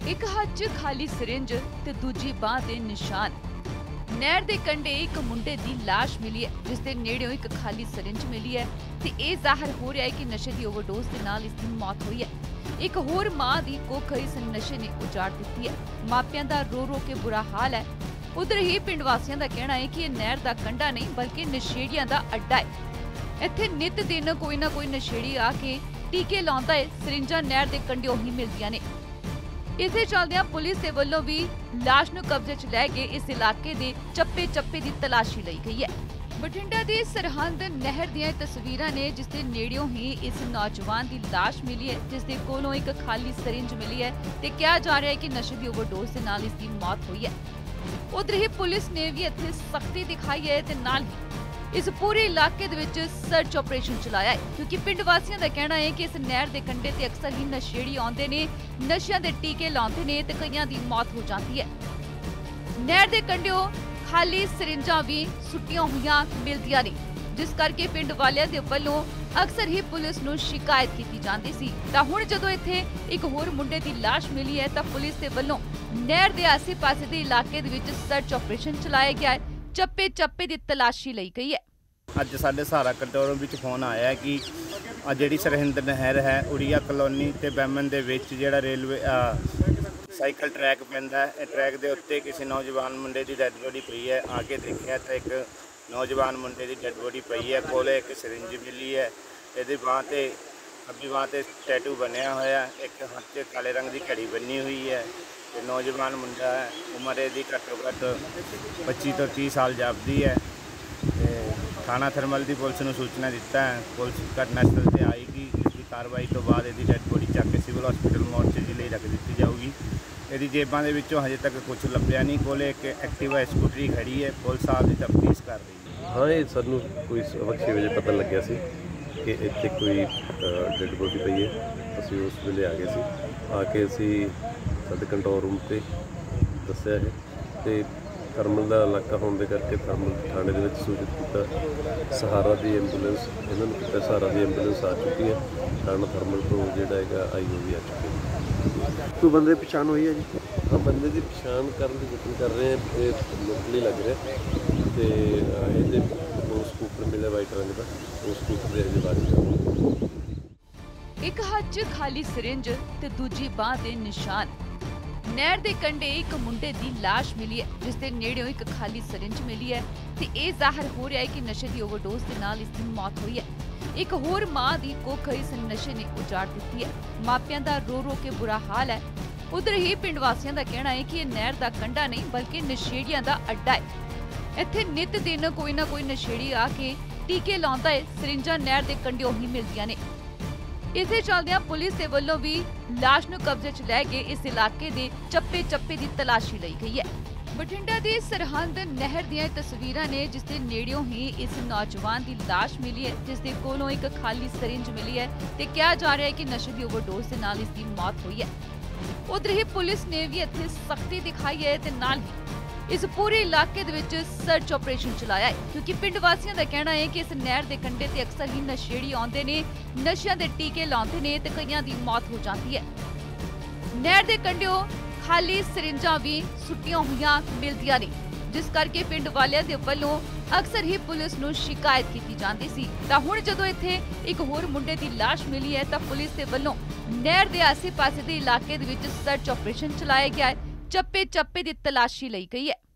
एक हाथ 'च खाली सिरिंज ते दूजी बांह ते निशान। नहर दे कंढे एक मुंडे दी लाश मिली है, जिस दे नेड़ेओं एक खाली सिरिंज मिली है ते इह ज़ाहिर हो रहा है कि नशे दी ओवरडोज दे नाल इसदी मौत हुई है। एक होर मां दी कुख इस नशे ने उजाड़ दित्ती है। मापियां दा रो रो के बुरा हाल है। उधर ही पिंड वासियां दा कहना है कि यह नहर दा कंढा नहीं बल्कि नशेड़ियां दा अड्डा है। इत्थे नित दिन कोई ना कोई नशेड़ी आके टीके लाउंदा है। सिरिंजां नहर दे कंढिओं ही मिलदियां ने। इसे चलदियां पुलिस दे वल्लों भी लाश नूं कब्जे च लै के इस इलाके दे चप्पे चप्पे दी तलाशी लई गई है। बठिंडा दी सरहंद नहर दियां तस्वीरां ने, जिस दे नेड़ियों ही इस नौजवान दी लाश मिली है, जिस दे कोलों एक खाली सिरिंज मिली है ते कहा जा रहा है कि नशे दी ओवरडोज दे नाल इसदी मौत हुई है। उधर ही पुलिस ने भी इत्थे सख्ती दिखाई है ते नाल ही इस पूरे इलाके दे विच सर्च ऑपरेशन चलाया है, क्योंकि पिंड वासियां दा कहना है कि इस नहर दे कंढे ते अक्सर ही नशेड़ी आउंदे ने, नशियां दे टीके लाउंदे ने ते कईयां दी मौत हो जाती है। नहर दे कंढिओ खाली सिरिंजां भी सुट्टियां होईयां मिलदियां ने, जिस करके पिंड वालियां दे वल्लों अक्सर ही पुलिस नूं शिकायत कीती जांदी सी। तां हुण जदों इत्थे एक होर मुंडे दी लाश मिली है तां पुलिस दे वल्लों नहर दे आसे-पासे दे इलाके दे विच सर्च ऑपरेशन चलाया गया है। चप्पे चप्पे दी तलाशी लई गई है। ਅੱਜ ਸਾਡੇ ਸਹਾਰਾ ਕੰਟਰੋਲ ਵਿੱਚ ਫੋਨ ਆਇਆ ਹੈ ਕਿ ਆ ਜਿਹੜੀ ਸਰਹਿੰਦ ਨਹਿਰ ਹੈ ਉੜੀਆ ਕਲੋਨੀ ਤੇ ਬੈਮਨ ਦੇ ਵਿੱਚ ਜਿਹੜਾ ਰੇਲਵੇ ਸਾਈਕਲ ਟਰੈਕ ਪੈਂਦਾ ਹੈ, ਇਹ ਟਰੈਕ ਦੇ ਉੱਤੇ ਕਿਸੇ ਨੌਜਵਾਨ ਮੁੰਡੇ ਦੀ ਡੈੱਡ ਬੋਡੀ ਪਈ ਹੈ। ਆ ਕੇ ਦੇਖਿਆ ਤਾਂ ਇੱਕ ਨੌਜਵਾਨ ਮੁੰਡੇ ਦੀ ਡੈੱਡ ਬੋਡੀ ਪਈ ਹੈ, ਕੋਲੇ ਇੱਕ ਸਿਰਿੰਜ ਮਿਲੀ ਹੈ। ਇਹਦੀ ਬਾਂਹ ਤੇ ਖੱਬੀ ਬਾਂਹ ਤੇ ਟੈਟੂ ਬਣਿਆ ਹੋਇਆ, ਇੱਕ ਹੱਥ 'ਚ ਕਾਲੇ ਰੰਗ ਦੀ ਘੜੀ ਬੰਨੀ ਹੋਈ ਹੈ ਤੇ ਨੌਜਵਾਨ ਮੁੰਡਾ ਹੈ, ਉਮਰ ਇਹਦੀ ਘੱਟੋ ਘੱਟ 25 ਤੋਂ 30 ਸਾਲ ਜਾਪਦੀ ਹੈ। थाना थर्मल की पुलिस ने सूचना दिता है। पुलिस घटना स्थल से आएगी। इसकी कार्रवाई तो बाद यदि डेड बॉडी चक के सिविल हॉस्पिटल मोर्चे के लिए रख दी जाऊगी। यदि जेबां दे विचों हजे तक कुछ लभ्या नहीं। कोले एक एक्टिवा स्कूटरी खड़ी है। पुलिस आपकी तफ्तीश कर रही है। हाँ, ये सानू कोई 6 वजे पता लग्या सी कि इत्थे कोई डेड बॉडी पई है। असीं उस वेले आ गए सी। आके असीं साडे कंट्रोल रूम ते दस्सिया है ते थर्मल का इलाका होने करके थर्मल थाने में सूचित किया। सहारा की एंबूलेंस इन्होंने किया, सहारा की एंबूलेंस आ चुकी है। थाना थर्मल तो जोड़ा है आई हो भी आ चुकी है। कोई बंदे की पछाण हुई है जी? हाँ, बंदे की पछाण करने की कोशिश कर रहे हैं। ये लोकली लग रहा है तो ये दो स्कूटर मिले वाइट रंग का, वो स्कूटर के अजे बारे एक हाथ 'च खाली सिरिंज ते दूजी बांह ते निशान। नहर दे कंढे एक मुंडे दी लाश मिली है, जिस दे नेड़ेओं एक खाली सिरिंज मिली है ते इह ज़ाहिर हो रहा है कि नशे दी ओवरडोज दे नाल इसदी मौत हुई है। एक होर मां दी कुख इस नशे ने उजाड़ दित्ती है। मापियां दा रो रो के बुरा हाल है। उधर ही पिंड वासियां दा कहना है कि यह नहर दा कंढा नहीं बल्कि नशेड़ियां दा अड्डा है। इत्थे नित दिन कोई ना कोई नशेड़ी आके टीके लाउंदा है। सिरिंजां नहर दे कंढिओं ही मिलदियां ने। इसे चलदियां पुलिस दे वल्लों भी लाश नूं कब्जे च लै के इस इलाके दे चप्पे चप्पे दी तलाशी लई गई है। बठिंडा दी सरहंद नहर दियां तस्वीरां ने, जिस दे नेड़ियों ही इस नौजवान दी लाश मिली है, जिस दे कोलों एक खाली सिरिंज मिली है ते कहा जा रहा है कि नशे दी ओवरडोज दे नाल इसदी मौत हुई है। उधर ही पुलिस ने भी इत्थे सख्ती दिखाई है ते नाल ही इस पूरे इलाके दे विच सर्च ऑपरेशन चलाया है, क्योंकि पिंड वासियां दा कहना है कि इस नहर दे कंढे ते अक्सर ही नशेड़ी आउंदे ने, नशियां दे टीके लाउंदे ने ते कईयां दी मौत हो जाती है। नहर दे कंढिओ खाली सिरिंजां भी सुट्टियां होईयां मिलदियां ने, जिस करके पिंड वालियां दे वल्लों अक्सर ही पुलिस नूं शिकायत कीती जांदी सी। तां हुण जदों इत्थे एक होर मुंडे दी लाश मिली है तां पुलिस दे वल्लों नहर दे आसे-पासे दे इलाके दे विच सर्च ऑपरेशन चलाया गया है। चप्पे चप्पे दी तलाशी लई गई है।